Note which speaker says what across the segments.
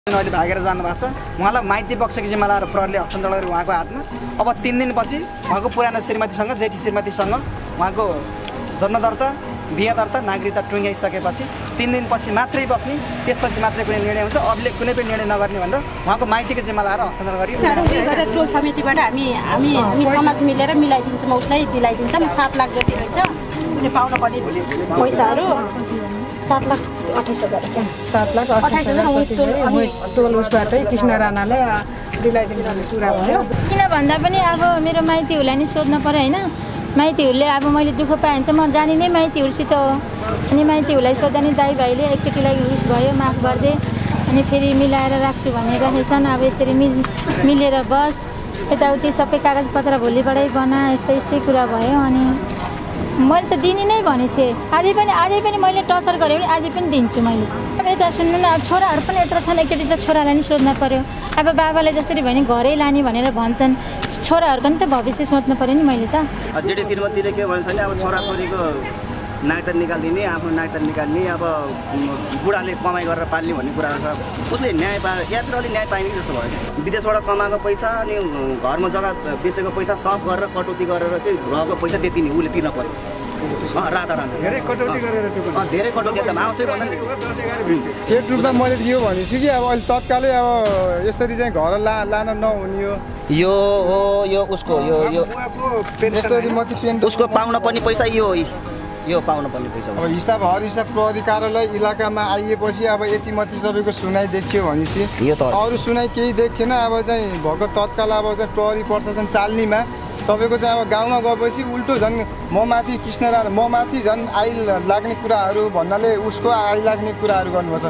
Speaker 1: अहिले भागेर जानुभएको छ। उहाँलाई माइती पक्षको जिम्मा लाएर प्रहरीले हस्तान्तरण गरेर उहाँको हातमा। अब 3 दिनपछि उहाँको पुरानो श्रीमतीसँग जेठी श्रीमतीसँग उहाँको जन्म दर्ता बिहे दर्ता नागरिकता टुङ्ग्याइसकेपछि 3 दिनपछि मात्रै बस्ने, त्यसपछि मात्रै कुनै निर्णय हुन्छ। अबले कुनै पनि निर्णय नगर्ने भनेर उहाँको माइतीको जिम्मा लाएर हस्तान्तरण गरियो।
Speaker 2: टोल समितिबाट हामी समाज मिलेर मिलाइदिन्छौँ, उसलाई दिलाइदिन्छौँ। 7 लाख जति रहेछ उनी पाउनु पर्ने पैसाहरू 7,28,000 क्या
Speaker 3: 7,28,000 टोल उसबाटै कृष्ण राणाले दिलाइदिने कुरा भयो।
Speaker 4: किन भन्दा पनि अब मेरो माइतीहरूलाई नि सोध्न पर्यो होइन। माइतीहरूले अब मैले दुःख पाएँ भने त म जाने नै माइतीहरूसित हो। अनि माइतीहरूलाई सोद्धा नि दाइ भाइले एकचोटिलाई उस भयो माफ गरिदे, अनि फेरि मिलाएर राख्छु भनेर राखेछन्। अब यसरी मिलेर बस यताउति सबै कागजपत्र भोलिबाटै बना, यस्तै कुरा भयो। अनि मैले त दिने नै भनेको थिएँ। अझै पनि मैले टर्चर गरेँ भने अझै पनि दिन्छु मैले। अब यता सुन्नु न, अब छोराहरू पनि यत्रो छन्, एकचोटि त छोरालाई नि सोध्न पर्यो। अब बाबाले जसरी भने घरै लाने भनेर भन्छन्, छोराहरूको नि त भविष्य सोच्नु पर्यो नि मैले त।
Speaker 5: जेठी श्रीमतीले के भन्छ भने अब छोराछोरीको नागरिकता निकालिदिने, आफ्नो नागरिकता निकाल्ने, अब बुढाले कमाइ गरेर पाल्ने भन्ने कुरा छ। उसले न्याय यात्रा अलि न्याय पाइने जस्तो भयो। विदेशबाट कमाएको पैसा अनि घरमा जग्गा बेचेको पैसा सब गरेर कटौती गरेर चाहिँ घरको पैसा त्यति नै उसले तिर्न पर्यो। राधा राणा
Speaker 6: धेरै कटौती गरेर
Speaker 5: धेरै कटौती एकदम आवश्यक भन्दा
Speaker 6: एक रूपमा मैले यो भनेछु कि अब अहिले तत्कालै अब यसरी चाहिँ घर लान नहुने हो।
Speaker 5: यो उसको यो
Speaker 6: यसरी मात्रै पेन
Speaker 5: उसको पाउन पर्ने पैसा यो पाउन पर्ने पैसा।
Speaker 6: अब हर हिसाब प्रहरी कार्यालय इलाकामा आइएपछि अब यति मात्रै सबैको सुनाइ देखियो भनेपछि अरू सुनाइ केही देखिएन। अब चाहिँ भर्खर तत्काल अब चाहिँ प्रहरी प्रशासन चाल्नेमा तपाईँको चाहिँ अब गाउँमा गएपछि उल्टो झन् म माथि कृष्ण राणा म माथि झन् लाग्ने कुराहरू भन्नाले उसको लाग्ने कुराहरू गर्नुपर्छ।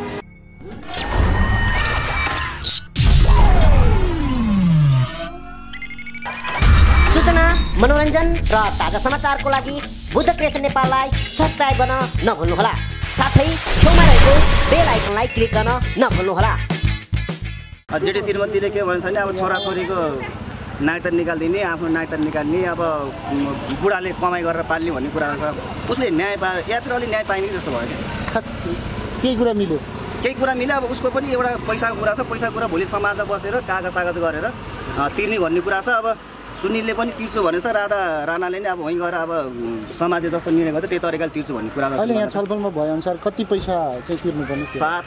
Speaker 7: सूचना, मनोरञ्जन र ताजा समाचारको लागि बुद्ध क्रिएसन नेपाललाई सब्स्क्राइब गर्न नभुल्नुहोला। साथै छेउमा रहेको बेल आइकनलाई क्लिक गर्न नभुल्नुहोला।
Speaker 5: जेठी श्रीमतीले के भन्छ भने अब छोराछोरीको नागरिकता निकालिदिने, आफ्नो नागरिकता निकाल्ने, अब बुढाले कमाइ गरेर पाल्ने भन्ने कुरा छ। उसले न्याय यात्रा अलि न्याय पाइने जस्तो भयो।
Speaker 8: खास केही कुरा मिल्यो
Speaker 5: अब उसको पनि एउटा पैसाको कुरा छ। पैसाको कुरा भोलि समाजमा बसेर कागज गरेर तिर्ने भन्ने कुरा छ। अब सुनिलले पनि तिर्छु भनेछ, राधा राणाले नि अब वहीँ गएर अब समाजले जस्तो निर्णय गर्छ त्यही तरिकाले तिर्छु भन्ने कुरा
Speaker 8: अहिले यहाँ छलफलमा भएअनुसार कति पैसा चाहिँ तिर्नुपर्ने?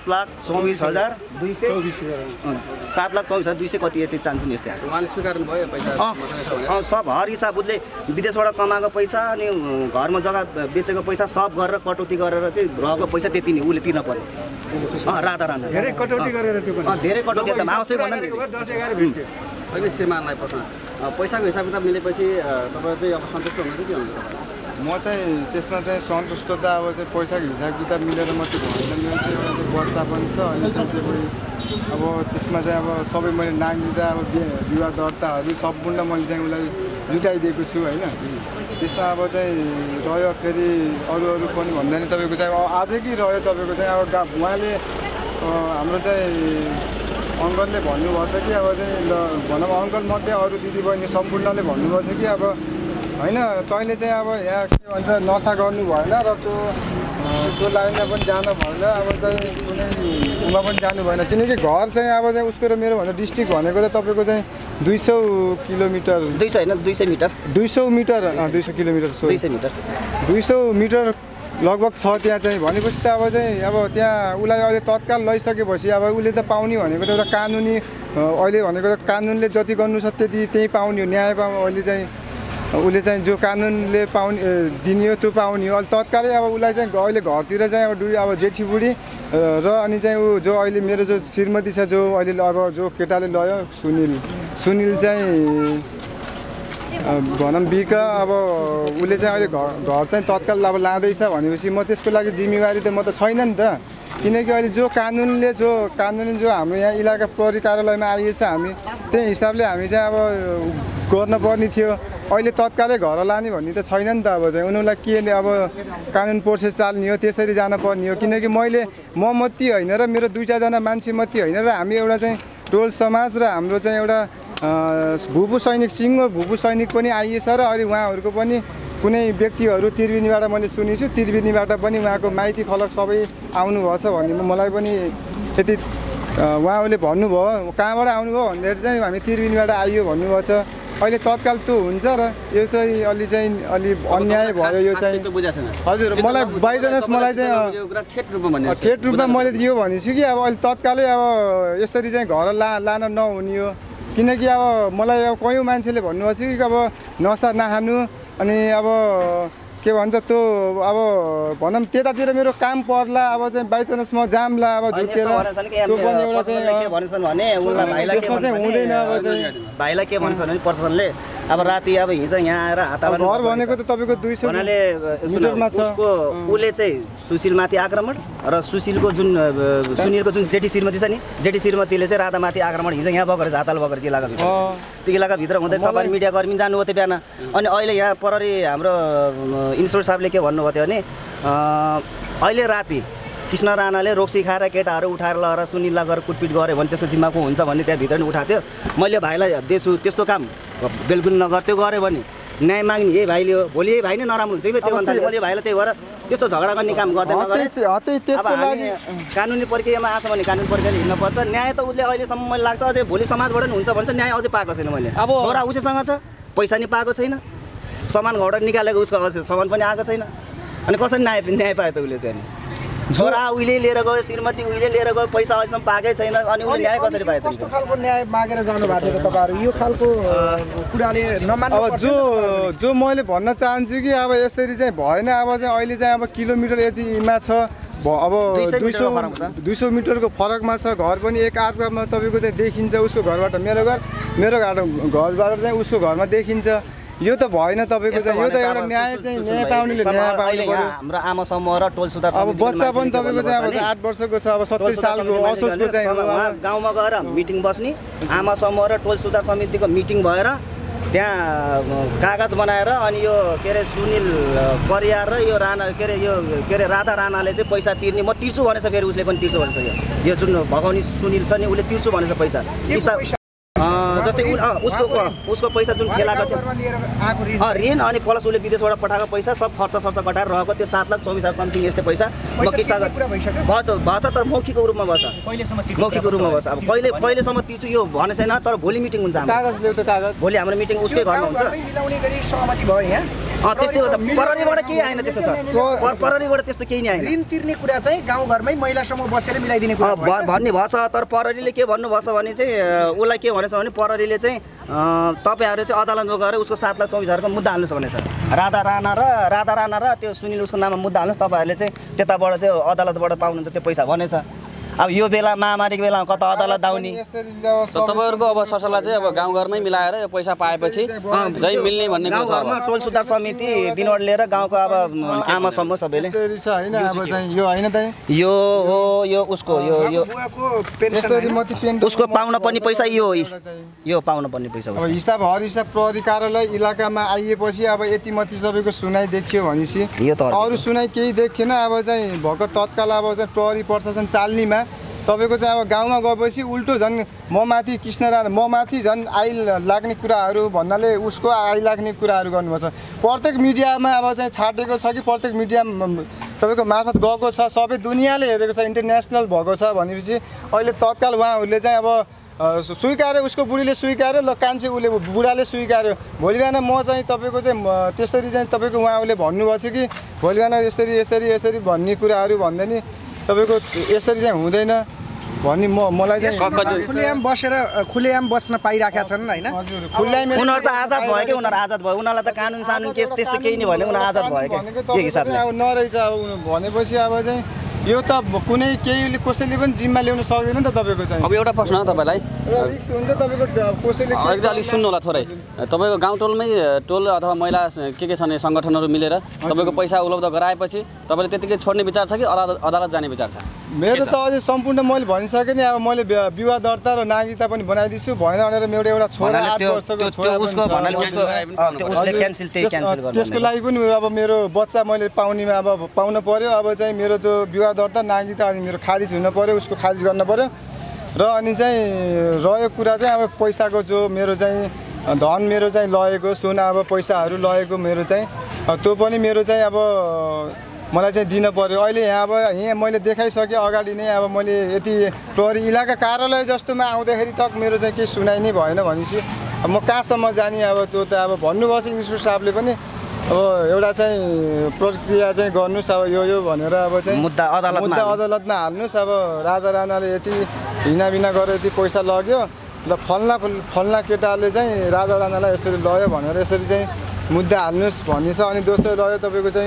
Speaker 5: 7,24,200 कति यति चान्छु नि यस्तै आएको।
Speaker 1: उहाँले स्वीकार्नु भयो पैसा
Speaker 5: सब हर हिसाब उसले विदेशबाट कमाएको पैसा अनि घरमा जग्गा बेचेको पैसा सब गरेर कटौती गरेर चाहिँ घरको पैसा त्यति नै उसले तिर्न पर्यो। राधा राणा
Speaker 6: धेरै कटौती गरेर
Speaker 5: धेरै कटौती एकदम आवश्यक भन्दा
Speaker 1: अहिले श्रीमानलाई प्रश्न पैसाको हिसाब किताब मिलेपछि तपाईँ चाहिँ अब सन्तुष्ट हुनुहुन्छ के हुन्छ?
Speaker 6: म चाहिँ त्यसमा चाहिँ सन्तुष्ट त अब चाहिँ पैसाको हिसाब किताब मिलेर मात्रै भएन। मेरो चाहिँ एउटा वर्षा पनि छ। अनि अब त्यसमा चाहिँ अब सबै मैले नागरिकता अब विवाह दर्ताहरू सम्पूर्ण मैले चाहिँ उसलाई जुटाइदिएको छु होइन। त्यसमा अब चाहिँ रह्यो फेरि अरू पनि भन्दा नि तपाईँको चाहिँ अझै कि रह्यो तपाईँको चाहिँ अब उहाँले हाम्रो चाहिँ अङ्कलले भन्नुभएको छ कि अब चाहिँ भनौँ अङ्कल मध्ये अरू दिदीबहिनी सम्पूर्णले भन्नुभएको छ कि अब होइन तैँले चाहिँ अब यहाँ के भन्छ नसा गर्नु भएन र त्यो लाइनमा पनि जानु भएन। अब चाहिँ कुनै उमा पनि जानु भएन किनकि घर चाहिँ अब चाहिँ उसको र मेरो भन्दा डिस्ट्रिक्ट भनेको त तपाईँको चाहिँ 200 किलोमिटर
Speaker 5: 200 होइन 200 मिटर
Speaker 6: 200 मिटर 200 किलोमिटर 200 मिटर लगभग छ त्यहाँ चाहिँ। भनेपछि त अब चाहिँ अब त्यहाँ उसलाई अहिले तत्काल लैसकेपछि अब उसले त पाउने भनेको त एउटा कानुनी अहिले भनेको त कानुनले जति गर्नु छ त्यही पाउने हो। न्याय अहिले चाहिँ उसले चाहिँ जो कानुनले दिने हो त्यो पाउने हो। अहिले तत्कालै अब उसलाई चाहिँ अहिले घरतिर चाहिँ अब जेठी बुढी र अनि चाहिँ ऊ जो अहिले मेरो जो श्रीमती छ जो अहिले अब जो केटाले लयो सुनिल चाहिँ भनौँ बिका अब उसले चाहिँ अहिले घर चाहिँ तत्काल अब लाँदैछ भनेपछि म त्यसको लागि जिम्मेवारी त म त छैन नि त। किनकि अहिले जो कानुनले जो हाम्रो यहाँ इलाका प्रहरी कार्यालयमा आइएछ हामी त्यही हिसाबले हामी चाहिँ अब गर्नुपर्ने थियो। अहिले तत्कालै घर लाने भन्ने त छैन नि त। अब चाहिँ उनीहरूलाई के अब कानुन प्रोसेस चाल्ने हो त्यसरी जानुपर्ने हो। किनकि म मात्रै होइन र मेरो 2-4जना मान्छे मात्रै होइन र हामी एउटा चाहिँ टोल समाज र हाम्रो चाहिँ एउटा भूपू सैनिक सिङ्गो भूपू सैनिक पनि आइएछ र अहिले उहाँहरूको पनि कुनै व्यक्तिहरू त्रिवेणीबाट मैले सुनेको छु। त्रिवेणीबाट पनि उहाँको माइती खलक सबै आउनुभएछ भन्ने मलाई पनि यति उहाँहरूले भन्नुभयो कहाँबाट आउनुभयो भन्दाखेरि चाहिँ हामी त्रिवेणीबाट आइयो भन्नुभएको छ। अहिले तत्काल त्यो हुन्छ र यो चाहिँ अलि अन्याय भयो यो चाहिँ। हजुर मलाई बाइचान्स मलाई चाहिँ ठेट रूपमा मैले यो भनेछु कि अब अहिले तत्कालै अब यसरी चाहिँ घर लान नहुने हो। किनकि अब मलाई अब कयौँ मान्छेले भन्नुभएको छ कि अब नसा नखानु अनि अब के भन्छ त्यो अब भनौँ त्यतातिर मेरो काम पर्ला अब चाहिँ बाइचान्स म जाम्ला अब झुकेर त्यो पनि एउटा चाहिँ
Speaker 5: भन्छन् भने उनलाई भाइलाई के
Speaker 6: चाहिँ हुँदैन। अब चाहिँ
Speaker 5: भाइलाई के भन्छन् भने प्रशासनले अब राति अब हिजो यहाँ आएर हाताला
Speaker 6: घर भनेको त तपाईँको 200 मिटरमा छ।
Speaker 5: उसको उसले चाहिँ सुशीलमाथि आक्रमण र सुशीलको सुनिलको जुन जेठी श्रीमती छ नि जेठी श्रीमतीले चाहिँ राधामाथि आक्रमण हिजो यहाँ बगर हाताल बगर इलाकाभित्र त्यो इलाकाभित्र हुँदै तपाईँ मिडियाकर्मी जानुभयो त्यो बिहान। अनि अहिले यहाँ प्रहरी हाम्रो इन्सपेक्टर साहबले के भन्नुभयो थियो भने अहिले राति कृष्ण राणाले रोक्सी खाएर केटाहरू उठाएर लगेर सुनिललाई गएर कुटपिट गऱ्यो भने त्यसको जिम्मा को हुन्छ भन्ने त्यहाँभित्र नि उठाएको थियो। मैले भाइलाई दिएछु त्यस्तो काम बिल्कुल नगर्थ्यो गऱ्यो भने न्याय माग्ने यही भाइले हो। भोलि यही भाइ नै नराम्रो हुन्छ कि त्यो भन्दा मैले भाइलाई त्यही भएर त्यस्तो झगडा गर्ने काम गर्दैन। कानुनी प्रक्रियामा आछ भने कानुनी प्रक्रियाले हिँड्नुपर्छ। न्याय त उसले अहिलेसम्म मलाई लाग्छ अझै भोलि समाजबाट नि हुन्छ भन्छ न्याय अझै पाएको छैन। मैले अब छोरा उसैसँग छ पैसा नि पाएको छैन सामान घबाट निकालेको उसको सामान पनि आएको छैन। अनि कसरी न्याय पायो त उसले चाहिँ छोरा उहिले लिएर गयो श्रीमती उहिले लिएर गयो पैसा अहिलेसम्म पाएकै छैन। अनि उसले न्याय कसरी पायो त?
Speaker 1: कस्तो खालको न्याय मागेर जानु भएको थियो तपाईँहरू यो खालको कुराले नमान्नु?
Speaker 6: अब जो मैले भन्न चाहन्छु कि अब यसरी चाहिँ भएन। अब चाहिँ अहिले चाहिँ अब किलोमिटर यतिमा छ अब 200 मिटरको फरकमा छ घर पनि एक अर्कामा तपाईँको चाहिँ देखिन्छ। उसको घरबाट मेरो घरबाट चाहिँ उसको घरमा देखिन्छ। यो त भएन तपाईँको चाहिँ यो त एउटा न्याय चाहिँ न्याय पाउनेले न्याय पाउनु पर्यो।
Speaker 5: हाम्रो आमा समूह र टोल सुधार
Speaker 6: अब बच्चा पनि तपाईँको चाहिँ अब 8 वर्षको छ अब 70 सालको असोजको चाहिँ
Speaker 5: गाउँमा गएर मिटिङ बस्ने आमा समूह र टोल सुधार समितिको मिटिङ भएर त्यहाँ कागज बनाएर अनि यो के अरे सुनिल परियार र यो राणा के अरे राधा राणाले चाहिँ पैसा तिर्ने म तिर्छु भनेछ। फेरि उसले पनि तिर्छु भनेछ। यो जुन भगाउने सुनिल छ नि उसले तिर्छु भनेछ पैसा। जस्तै उसको पैसा जुन खेलाको थियो ऋण अनि प्लस उसले विदेशबाट पठाएको पैसा सब खर्च कटाएर रहेको त्यो 7,24,000 समथिङ यस्तै पैसा म किस्ता भएछ तर मौखिक रूपमा भएछ। मौखिक रूपमा भएछ। अब पहिलेसम्म तिर्छु यो भने छैन तर भोलि मिटिङ हुन्छ भोलि हाम्रो मिटिङ उसकै घरमा हुन्छ। त्यस्तै हो प्रहरीबाट केही आएन त्यस्तो छ प्रहरीबाट त्यस्तो केही नै आएन।
Speaker 1: ऋण तिर्ने कुरा चाहिँ गाउँघरमै महिला समूह बसेर मिलाइदिने कुरा
Speaker 5: भन्ने भएछ। तर प्रहरीले के भन्नुभएछ भने चाहिँ उसलाई के भनेछ भने प्रहरीले चाहिँ तपाईँहरू चाहिँ अदालतमा गएर उसको 7,24,000 मुद्दा हाल्नुहोस् भनेछ। राधा राणा र त्यो सुनिल उसको नाममा मुद्दा हाल्नुहोस् तपाईँहरूले चाहिँ त्यताबाट चाहिँ अदालतबाट पाउनुहुन्छ त्यो पैसा भनेछ। अब यो बेला महामारीको बेलामा कता अदालत आउने
Speaker 9: तपाईँहरूको अब सरसल्लाह चाहिँ अब गाउँघरमै मिलाएर यो पैसा पाएपछि जै मिल्ने भन्ने कुरा छ।
Speaker 5: गाउँघरमा टोल सुधार समिति दिनबाट लिएर गाउँको अब आमा समूह सबैले यो हो यो उसको उसको पाउन पर्ने पैसा यो पाउन पर्ने पैसा
Speaker 6: अब हिसाब हर हिसाब प्रहरी कार्यालय इलाकामा आइएपछि अब यति माथि सबैको सुनाइ देखियो भनेपछि अरू सुनाइ केही देखिएन। अब चाहिँ भर्खर तत्काल अब चाहिँ प्रहरी प्रशासन चाल्नेमा तपाईँको चाहिँ अब गाउँमा गएपछि उल्टो झन् म माथि कृष्ण राणा म माथि झन् लाग्ने कुराहरू भन्नाले उसको लाग्ने कुराहरू गर्नुपर्छ। प्रत्येक मिडियामा अब चाहिँ छाटेको छ कि प्रत्येक मिडिया तपाईँको मार्फत गएको छ सबै दुनियाँले हेरेको छ इन्टरनेसनल भएको छ भनेपछि अहिले तत्काल उहाँहरूले चाहिँ अब स्वीकार्यो उसको बुढीले स्वीकार्यो ल कान्छे उसले बुढाले स्वीकार्यो। भोलि बिहान म चाहिँ तपाईँको चाहिँ त्यसरी चाहिँ तपाईँको उहाँहरूले भन्नुभएको छ कि भोलि बिहान यसरी भन्ने कुराहरू भन्दा नि तपाईँको यसरी चाहिँ हुँदैन भन्ने मलाई चाहिँ
Speaker 1: खुलेआम बस्न पाइराखेका छन् होइन।
Speaker 5: उनीहरू त आजाद भयो कि उनीहरू आजाद भयो उनीहरूलाई त कानुन सानुन केस त्यस्तो केही नै भने उनीहरू आजाद भयो क्या हिसाबले
Speaker 6: अब नरहेछ अब भनेपछि अब चाहिँ यो त कुनै केहीले कसैले पनि जिम्मा ल्याउन सक्दैन नि त तपाईँको चाहिँ।
Speaker 9: अब एउटा प्रश्न तपाईँलाई
Speaker 6: रिस्क हुन्छ तपाईँको कसैले
Speaker 9: अलिक सुन्नु होला थोरै तपाईँको गाउँ टोल अथवा महिला के छन् सङ्गठनहरू मिलेर तपाईँको पैसा उपलब्ध गराएपछि तपाईँले त्यतिकै छोड्ने विचार छ कि अदालत जाने विचार छ?
Speaker 6: मेरो त अझै सम्पूर्ण मैले भनिसकेँ नि। अब मैले विवाह दर्ता र नागरिकता पनि बनाइदिन्छु भएन भनेर मेरो एउटा छोरा 8 वर्षको छोरा त्यसको लागि पनि अब मेरो बच्चा मैले पाउन पर्यो। अब चाहिँ मेरो त्यो विवाह दर्ता नागरिकता अनि मेरो खारिज हुन पर्यो उसको खारिज गर्न पर्यो। र अनि चाहिँ रह्यो कुरा चाहिँ अब पैसाको जो मेरो चाहिँ धन मेरो चाहिँ लगेको सुन अब पैसाहरू लगेको मेरो चाहिँ त्यो पनि मेरो चाहिँ अब मलाई चाहिँ दिन पर्यो। अहिले यहाँ अब यहाँ मैले देखाइसकेँ अगाडि नै अब मैले यति प्रहरी इलाका कार्यालय जस्तोमा आउँदाखेरि तक मेरो चाहिँ केही सुनाइ नै भएन भनेपछि म कहाँसम्म जाने अब त्यो त अब भन्नुभएको छ इन्सपेक्टर साहबले पनि अब एउटा चाहिँ प्रक्रिया चाहिँ गर्नुहोस् अब यो भनेर अब चाहिँ
Speaker 1: मुद्दा
Speaker 6: अदालतमा हाल्नुहोस्। अब राजा राणाले यति हिनाबिना गरेर यति पैसा लग्यो र फल्ना केटाले चाहिँ राजा राणालाई यसरी लग्यो भनेर यसरी चाहिँ मुद्दा हाल्नुहोस् भन्ने छ। अनि दोस्रो रह्यो तपाईँको चाहिँ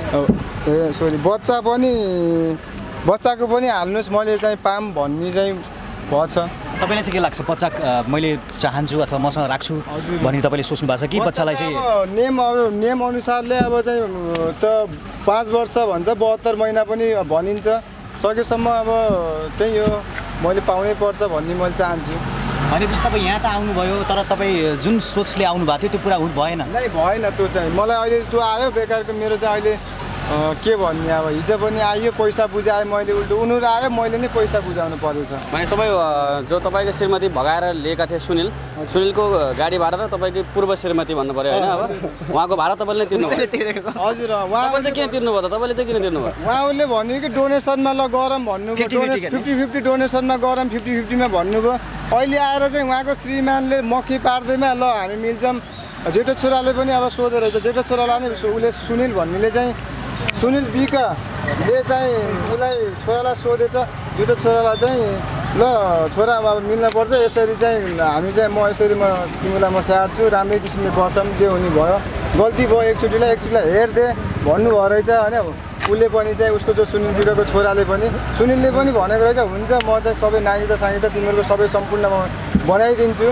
Speaker 6: बच्चाको पनि हाल्नुहोस् मैले चाहिँ पाम भन्ने चाहिँ भन्छ।
Speaker 10: तपाईँलाई चाहिँ के लाग्छ बच्चा मैले चाहन्छु अथवा मसँग राख्छु भन्ने तपाईँले सोच्नु भएको छ कि बच्चालाई चाहिँ
Speaker 6: नियम अनुसारले अब चाहिँ त 5 वर्ष भन्छ 72 महिना पनि भनिन्छ सकेसम्म अब त्यही हो मैले पाउनै पर्छ भन्ने मैले चाहन्छु।
Speaker 10: भनेपछि तपाईँ यहाँ त आउनुभयो तर तपाईँ जुन सोचले आउनु भएको थियो त्यो पुरा भएन?
Speaker 6: नै भएन त्यो चाहिँ मलाई अहिले त्यो आयो बेकारको मेरो चाहिँ अहिले के भन्ने अब हिजो पनि आयो पैसा बुझाएँ मैले उल्टो उनीहरू आयो मैले नै पैसा बुझाउनु परेछ।
Speaker 9: भने तपाईँ जो तपाईँको श्रीमती भगाएर लिएका थिए सुनिलको गाडी भाडा र तपाईँको पूर्व श्रीमती भन्नु पऱ्यो होइन अब उहाँको भाडा तपाईँले तिर्नु
Speaker 6: हजुर
Speaker 9: उहाँ चाहिँ किन तिर्नु भयो त तपाईँले चाहिँ किन तिर्नु भयो?
Speaker 6: उहाँहरूले भन्यो कि डोनेसनमा ल गरौँ भन्नुभयो 50-50 डोनेसनमा गरौँ 50-50मा भन्नुभयो। अहिले आएर चाहिँ उहाँको श्रीमानले मक्खी पार्दैमा ल हामी मिल्छौँ जेठो छोराले पनि अब सोधेर रहेछ जेठो छोरालाई नै उसले सुनिल भन्नेले चाहिँ सुनिल बिकले चाहिँ उसलाई छोरालाई सोधेछ जेठो छोरालाई चाहिँ ल छोरा अब मिल्नुपर्छ यसरी चाहिँ हामी चाहिँ म यसरी तिमीलाई म स्याहार्छु राम्रै किसिमले बसौँ जे हुने भयो गल्ती भयो एकचोटिलाई हेर्दे भन्नुभयो रहेछ होइन। उसले पनि चाहिँ उसको जो सुनिल बिकको छोराले पनि सुनिलले पनि भनेको रहेछ हुन्छ म चाहिँ सबै नागरिकता साङ्गीता तिमीहरूको सबै सम्पूर्ण म बनाइदिन्छु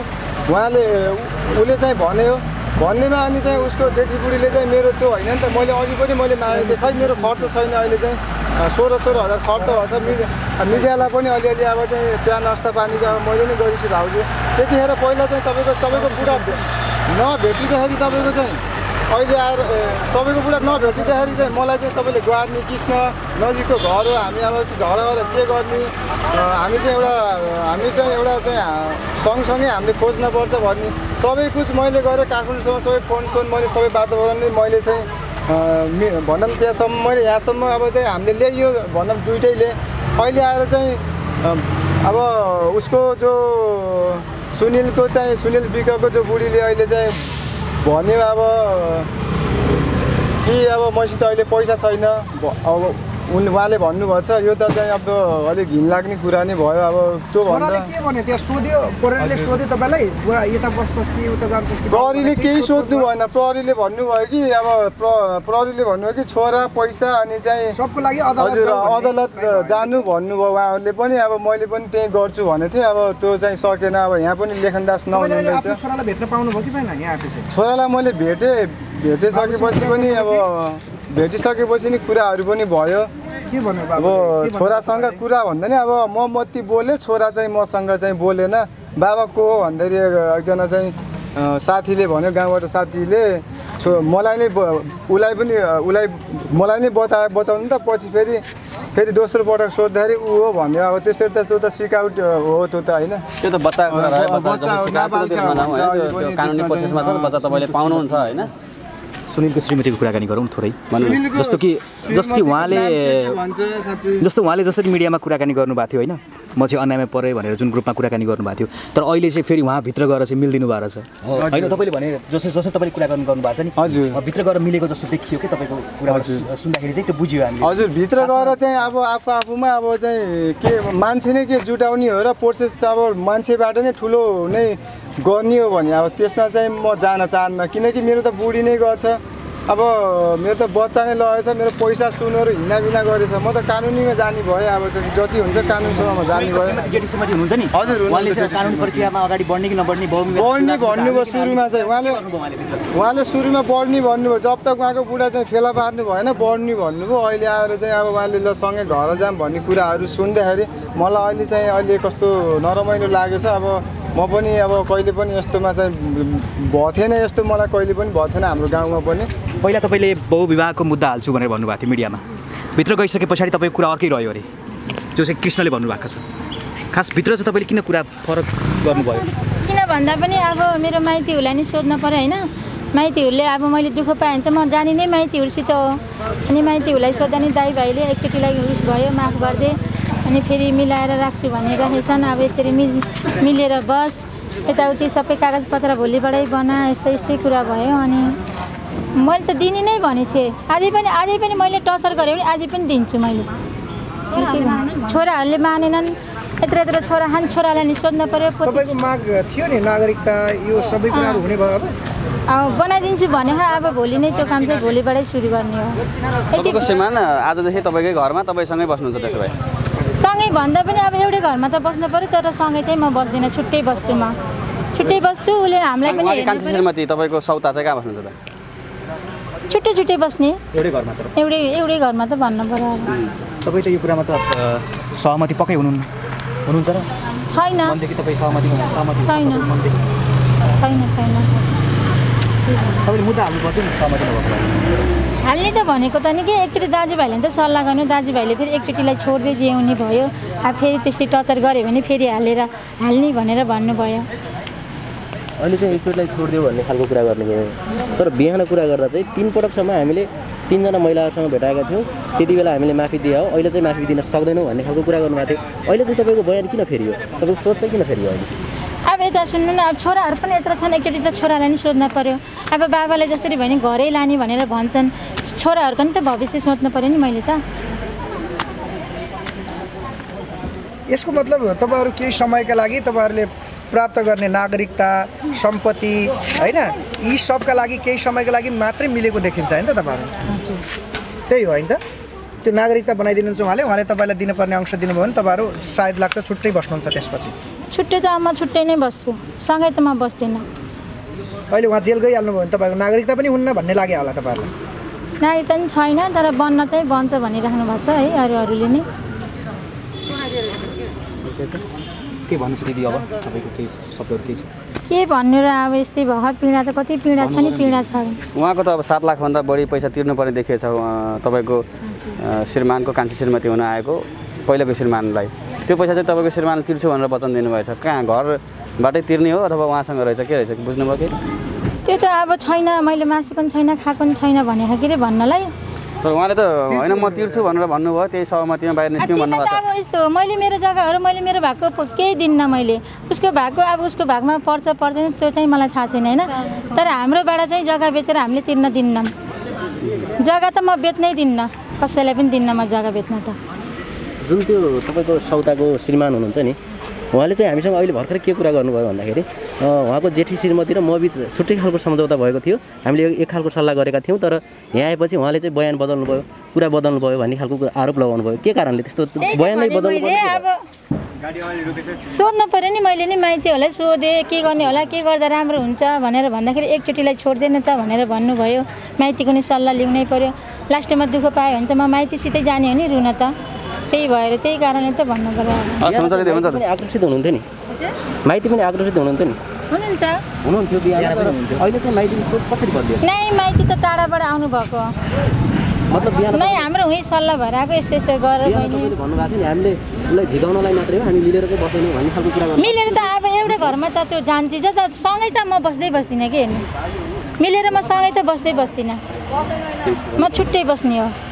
Speaker 6: उसले चाहिँ भन्नेमा अनि चाहिँ उसको जेठी बुढीले चाहिँ मेरो त्यो होइन नि त मैले अघि पनि मैले मागेको थिएँ खै मेरो खर्च छैन अहिले चाहिँ 16,000 खर्च भएछ मिडियालाई पनि अलिअलि अब चाहिँ चिया नास्ता पानीको अब मैले नै गरिछु भाउजू त्यतिखेर पहिला चाहिँ तपाईँको बुढा नभेटिँदाखेरि तपाईँको चाहिँ अहिले आएर तपाईँको बुढा नभेटिँदाखेरि चाहिँ मलाई चाहिँ तपाईँले ग्वार्नी कृष्ण नजिकको घर हो हामी अब झगडा गरेर के गर्ने हामी चाहिँ एउटा चाहिँ सँगसँगै हामीले खोज्नुपर्छ भन्ने सबै कुछ मैले गरेँ काठमाडौँसम्म सबै फोन मैले सबै वातावरण नै मैले चाहिँ भनौँ त्यहाँसम्म मैले यहाँसम्म अब चाहिँ हामीले ल्याइयो भनौँ दुइटैले अहिले आएर चाहिँ अब उसको जो सुनिल बिकको जो बुढीले अहिले चाहिँ भन्यो अब कि अब मसित अहिले पैसा छैन अब उहाँले भन्नुभएको छ यो त चाहिँ अब अलिक घिन लाग्ने कुरा नै भयो। अब त्यो भन्दा
Speaker 1: के भन्यो त्यहाँ सोध्यो प्रहरीले सोध्यो तपाईँलाई यता बस्छस् कि उता जान्छस् कि
Speaker 6: प्रहरीले केही सोध्नु भएन। प्रहरीले भन्नुभयो कि अब प्रहरीले भन्नुभयो कि छोरा पैसा अनि चाहिँ
Speaker 1: सबको लागि
Speaker 6: अदालत जानु भन्नुभयो उहाँहरूले पनि अब मैले पनि त्यही गर्छु भनेको थिएँ। अब त्यो चाहिँ सकेन अब यहाँ पनि लेखनदास नहुनुहुन्छ।
Speaker 1: छोरालाई भेट्न पाउनुभयो कि भएन यहाँ आएपछि?
Speaker 6: छोरालाई मैले भेटिसकेपछि पनि अब भेटिसकेपछि नि कुराहरू पनि भयो।
Speaker 1: के भन्नु
Speaker 6: अब छोरासँग कुरा भन्दा नि अब म मत्ती बोले छोरा चाहिँ मसँग चाहिँ बोलेन। बाबा को हो भन्दाखेरि एकजना चाहिँ साथीले भन्यो गाउँबाट साथीले मलाई नै बताउनु त पछि फेरि दोस्रो पटक सोद्धाखेरि ऊ हो भन्यो। अब त्यसरी त त्यो त सिकआउट हो त्यो त होइन
Speaker 9: त्यो त बच्चाको कुरा रह्यो कानुनी प्रोसेसमा छ बच्चा तपाईँले पाउनुहुन्छ होइन।
Speaker 10: सुनिलको श्रीमतीको कुराकानी गरौँ थोरै जस्तो कि उहाँले जसरी मिडियामा कुराकानी गर्नुभएको थियो होइन म चाहिँ अन्यायमा परेँ भनेर जुन ग्रुपमा कुराकानी गर्नुभएको थियो तर अहिले चाहिँ फेरि उहाँ भित्र गएर चाहिँ मिलिदिनु भएको रहेछ होइन। तपाईँले भने जसरी तपाईँले कुराकानी गर्नुभएको छ नि हजुर भित्र गएर मिलेको जस्तो देखियो कि तपाईँको कुरा सुन्दाखेरि चाहिँ त्यो बुझ्यो हामीले।
Speaker 6: हजुर भित्र गएर चाहिँ अब आफूमा अब चाहिँ के मान्छे नै के जुटाउने हो र प्रोसेस अब मान्छेबाट नै ठुलो नै गर्ने हो भने अब त्यसमा चाहिँ म जान चाहन्न किनकि मेरो त बुढी नै गएछ अब मेरो त बच्चा नै लगेछ मेरो पैसा सुनहरू हिनाबिना गरेछ म त कानुनीमा जाने भएँ। अब चाहिँ जति हुन्छ कानुनसम्म जाने भयो।
Speaker 10: जेठीसम्मति हुनुहुन्छ नि
Speaker 6: हजुर
Speaker 10: उहाँले चाहिँ कानुनी प्रक्रियामा अगाडि बढ्ने कि नबढ्ने
Speaker 6: बढ्ने भन्नुभयो सुरुमा चाहिँ उहाँले सुरुमा बढ्ने भन्नुभयो जब तक उहाँको बुढा चाहिँ फेला पार्नु भएन बढ्ने भन्नुभयो। अहिले आएर चाहिँ अब उहाँले ल सँगै घर जाऊँ भन्ने कुराहरू सुन्दाखेरि मलाई अहिले चाहिँ अहिले कस्तो नरमाइलो लागेछ। अब म पनि अब कहिले पनि यस्तोमा चाहिँ भएको थिएन यस्तो मलाई कहिले पनि भएको थिएन हाम्रो गाउँमा पनि।
Speaker 10: पहिला तपाईँले बहुविवाहको मुद्दा हाल्छु भनेर भन्नुभएको थियो मिडियामा भित्र गइसके पछाडि तपाईँको कुरा अर्कै रह्यो अरे जो चाहिँ कृष्णले भन्नुभएको छ खास भित्र चाहिँ तपाईँले किन कुरा फरक गर्नुभयो?
Speaker 4: किन भन्दा पनि अब मेरो माइतीहरूलाई नि सोध्न पऱ्यो होइन माइतीहरूले अब मैले दुःख पाएँ भने त म जाने नै माइतीहरूसित हो। अनि माइतीहरूलाई सोद्धा नि दाइ भाइले एकचोटिलाई उस भयो माफ गरिदे अनि फेरि मिलाएर राख्छु भनेर रहेछन्। अब यसरी मिलेर बस यताउति सबै कागजपत्र भोलिबाटै बना यस्तै कुरा भयो। अनि मैले त दिने नै भनेको थिएँ। आजै पनि मैले टर्चर गरेँ भने आजै पनि दिन्छु मैले। छोराहरूले मानेनन्। यत्र छोरा खान छोरालाई नि सोध्न पर्यो।
Speaker 11: तपाईँको माग थियो नि नागरिकता यो सबै कुराहरू हुने भयो
Speaker 4: अब बनाइदिन्छु भने अब भोलि नै त्यो काम चाहिँ भोलिबाटै सुरु गर्ने हो।
Speaker 9: तपाईँको श्रीमान आजदेखि तपाईँकै घरमा तपाईँसँगै बस्नुहुन्छ त्यसो भए?
Speaker 4: सँगै भन्दा पनि अब एउटै घरमा त बस्नु पर्यो तर सँगै चाहिँ म बस्दिनँ छुट्टै बस्छु म छुट्टै बस्छु। उसले हामीलाई पनि
Speaker 9: कान्छी श्रीमती तपाईँको सौता चाहिँ कहाँ बस्नुहुन्छ त?
Speaker 4: छुट्टै बस्ने
Speaker 10: एउटै घरमा त
Speaker 4: एउटै घरमा त भन्नु पर्यो।
Speaker 10: तपाईँ त यो कुरामा त सहमति पक्कै हुनुहुन्छ र?
Speaker 4: छैन
Speaker 10: मनदेखि तपाईँ सहमति
Speaker 4: छैन।
Speaker 10: तपाईँले मुद्दा हाल्नु पर्थ्यो नि सहमति नभएको।
Speaker 4: हाल्ने त भनेको त नि कि एकचोटि दाजुभाइले त सल्लाह गर्नु। दाजुभाइले फेरि एकचोटिलाई छोड्दै जिउने भयो। अब फेरि त्यस्तै टर्चर गऱ्यो भने फेरि हाल्ने भनेर भन्नुभयो।
Speaker 12: अहिले चाहिँ एकचोटिलाई छोडिदियो भन्ने खालको कुरा गर्ने भयो। तर बिहान कुरा गर्दा चाहिँ 3 पटकसम्म हामीले 3 जना महिलाहरूसँग भेटाएका थियौँ। त्यति बेला हामीले माफी दिए हो, अहिले चाहिँ माफी दिन सक्दैनौँ भन्ने खालको कुरा गर्नुभएको थियो। अहिले चाहिँ तपाईँको बयान किन फेरियो? तपाईँको सोच चाहिँ किन फेरियो अहिले?
Speaker 4: अब यता सुन्नु न, अब छोराहरू पनि यत्र छन्। एकचोटि त छोरालाई नि सोध्न पर्यो। अब बाबाले जसरी भने घरै लाने भनेर भन्छन्, छोराहरूको नि त भविष्य सोच्नु पर्यो नि मैले त।
Speaker 11: यसको मतलब तपाईँहरू केही समयका लागि तपाईँहरूले प्राप्त गर्ने नागरिकता सम्पत्ति होइन यी सबका लागि केही समयका लागि मात्रै मिलेको देखिन्छ होइन त तपाईँहरू? त्यही हो होइन त? त्यो नागरिकता बनाइदिनुहुन्छ उहाँले तपाईँलाई दिनुपर्ने अंश दिनुभयो भने तपाईँहरू सायद लाग्छ छुट्टै बस्नुहुन्छ। त्यसपछि
Speaker 4: छुट्टै त म छुट्टै नै बस्छु, सँगै त म बस्दिनँ।
Speaker 11: अहिले उहाँ जेल गइहाल्नु भयो भने तपाईँको नागरिकता पनि हुन्न भन्ने लाग्यो होला तपाईँहरूलाई?
Speaker 4: नागरिकता पनि छैन तर बन्न चाहिँ बन्छ भनिराख्नु भएको छ है अरूले नै।
Speaker 10: के भन्नु छ दिदी अब तपाईँको केही शब्दहरू केही छ?
Speaker 4: के भन्नु र अब यस्तै भयो। पीडा त कति पीडा छ नि, पीडा छ।
Speaker 9: उहाँको त अब 7 लाखभन्दा बढी पैसा तिर्नुपर्ने देखिएछ तपाईँको श्रीमानको कान्छी श्रीमती हुन आएको पहिलाको श्रीमानलाई। त्यो पैसा चाहिँ तपाईँको श्रीमान तिर्छु भनेर वचन दिनुभएछ। कहाँ घरबाटै तिर्ने हो अथवा उहाँसँग रहेछ के रहेछ बुझ्नुभयो कि?
Speaker 4: त्यो त अब छैन, मैले मासु पनि छैन खाएको पनि छैन भनेको के अरे भन्नलाई।
Speaker 9: तर उहाँले त होइन म तिर्छु भनेर भन्नुभयो, त्यही सहमतिमा बाहिर निस्क्यौँ भन्नुभएको छ।
Speaker 4: अब यस्तो मैले मेरो जग्गाहरू मैले मेरो भएको केही दिन्न। मैले उसको भएको अब उसको भागमा पर्छ पर्दैन त्यो चाहिँ मलाई थाहा छैन होइन। तर हाम्रोबाट चाहिँ जग्गा बेचेर हामीले तिर्न दिन्नौँ। जग्गा त म बेच्नै दिन्न, कसैलाई पनि दिन्न म जग्गा बेच्न त।
Speaker 12: जुन त्यो तपाईँको सौताको श्रीमान हुनुहुन्छ नि, उहाँले चाहिँ हामीसँग अहिले भर्खर के कुरा गर्नुभयो भन्दाखेरि उहाँको जेठी श्रीमती र म बिच छुट्टै खालको सम्झौता भएको थियो। हामीले एक खालको सल्लाह गरेका थियौँ तर यहाँ आएपछि उहाँले चाहिँ बयान बदल्नु भयो, कुरा बदल्नु भयो भन्ने खालको आरोप लगाउनु भयो। के कारणले त्यस्तो बयान नै बदल्नु पर्यो?
Speaker 4: सोध्नु पर्यो नि। मैले नि माइतीहरूलाई सोधेँ के गर्ने होला, के गर्दा राम्रो हुन्छ भनेर भन्दाखेरि एकचोटिलाई छोड्दैन त भनेर भन्नुभयो। माइतीको नि सल्लाह लिउनै पर्यो। लास्टमा दुःख पायो भने त म माइतीसितै जाने हो नि रुन त। त्यही भएर त्यही कारणले त भन्नु पर्यो।
Speaker 12: आकर्षित हुनुहुन्थ्यो नि, माइती पनि आकर्षित हुनुहुन्थ्यो नि? हुनुहुन्थ्यो बिहान। अहिले चाहिँ माइती कसरी बदलियो?
Speaker 4: नै माइती त टाढाबाट आउनु भएको
Speaker 12: मतलब बिहान
Speaker 4: नै हाम्रो उही सल्लाह भएर आएको यस्तो यस्तो गरेर
Speaker 12: भन्नुभएको थियो नि हामीले उसलाई झिकाउनलाई मात्रै हो, हामी मिलेर चाहिँ बस्दैनौँ भन्ने खालको कुरा गर्नु।
Speaker 4: मिलेर त अब एउटै घरमा त त्यो जान्छ त सँगै त म बस्दिनँ कि हेर्नु। मिलेर म सँगै त बस्दिनँ, म छुट्टै बस्ने हो।